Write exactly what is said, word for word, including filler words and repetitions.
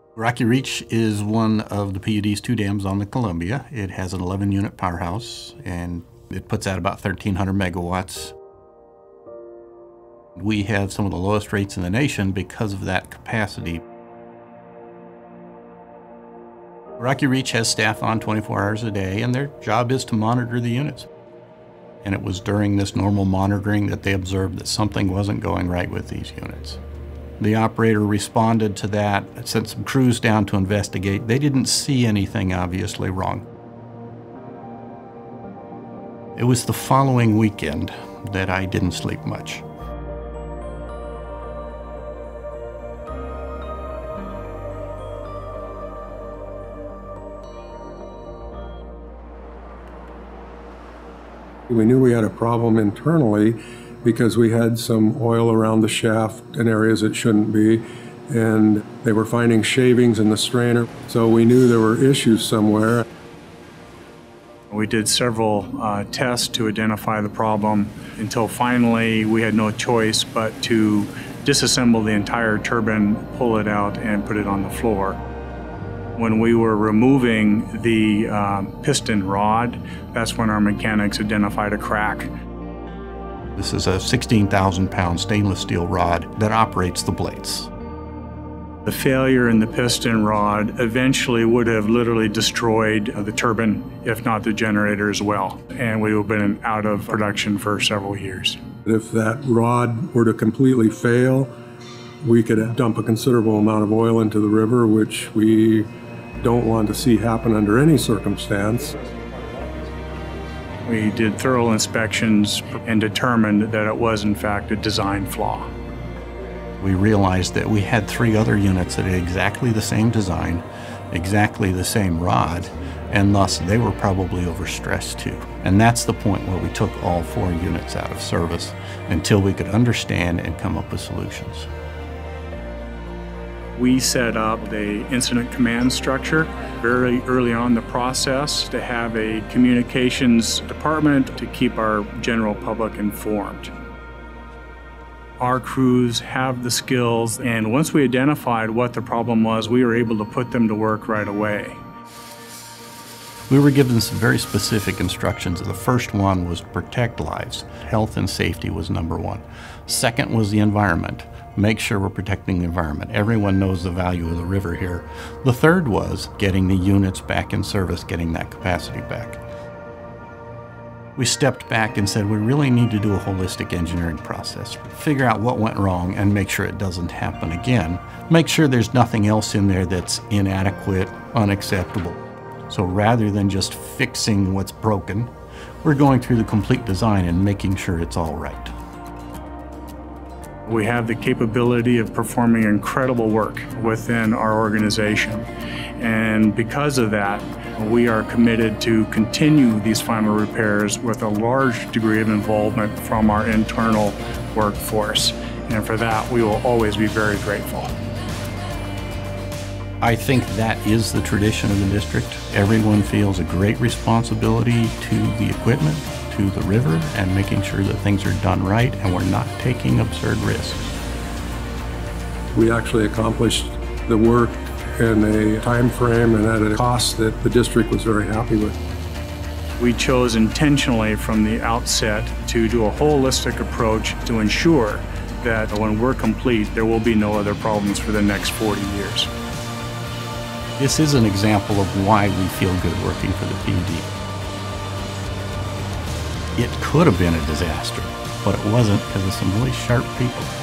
Rocky Reach is one of the P U D's two dams on the Columbia. It has an eleven unit powerhouse and it puts out about thirteen hundred megawatts. We have some of the lowest rates in the nation because of that capacity. Rocky Reach has staff on twenty-four hours a day, and their job is to monitor the units. And it was during this normal monitoring that they observed that something wasn't going right with these units. The operator responded to that, sent some crews down to investigate. They didn't see anything obviously wrong. It was the following weekend that I didn't sleep much. We knew we had a problem internally because we had some oil around the shaft in areas it shouldn't be, and they were finding shavings in the strainer, so we knew there were issues somewhere. We did several uh, tests to identify the problem until finally we had no choice but to disassemble the entire turbine, pull it out, and put it on the floor. When we were removing the uh, piston rod, that's when our mechanics identified a crack. This is a sixteen thousand pound stainless steel rod that operates the blades. The failure in the piston rod eventually would have literally destroyed the turbine, if not the generator as well, and we would have been out of production for several years. If that rod were to completely fail, we could dump a considerable amount of oil into the river, which we don't want to see happen under any circumstance. We did thorough inspections and determined that it was in fact a design flaw. We realized that we had three other units that had exactly the same design, exactly the same rod, and thus they were probably overstressed too. And that's the point where we took all four units out of service until we could understand and come up with solutions. We set up the incident command structure very early on in the process to have a communications department to keep our general public informed. Our crews have the skills, and once we identified what the problem was, we were able to put them to work right away. We were given some very specific instructions. The first one was protect lives. Health and safety was number one. Second was the environment. Make sure we're protecting the environment. Everyone knows the value of the river here. The third was getting the units back in service, getting that capacity back. We stepped back and said we really need to do a holistic engineering process. Figure out what went wrong and make sure it doesn't happen again. Make sure there's nothing else in there that's inadequate, unacceptable. So rather than just fixing what's broken, we're going through the complete design and making sure it's all right. We have the capability of performing incredible work within our organization. And because of that, we are committed to continue these final repairs with a large degree of involvement from our internal workforce. And for that, we will always be very grateful. I think that is the tradition of the district. Everyone feels a great responsibility to the equipment, to the river, and making sure that things are done right and we're not taking absurd risks. We actually accomplished the work in a time frame and at a cost that the district was very happy with. We chose intentionally from the outset to do a holistic approach to ensure that when we're complete, there will be no other problems for the next forty years. This is an example of why we feel good working for the P U D. It could have been a disaster, but it wasn't because of some really sharp people.